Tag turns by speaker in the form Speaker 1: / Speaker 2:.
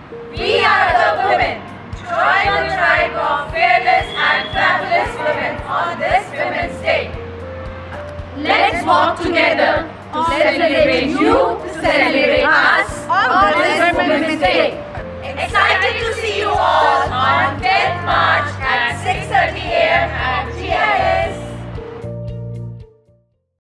Speaker 1: We are the women. Join the tribe of fearless and fabulous women on this Women's Day. Let's walk together to celebrate you,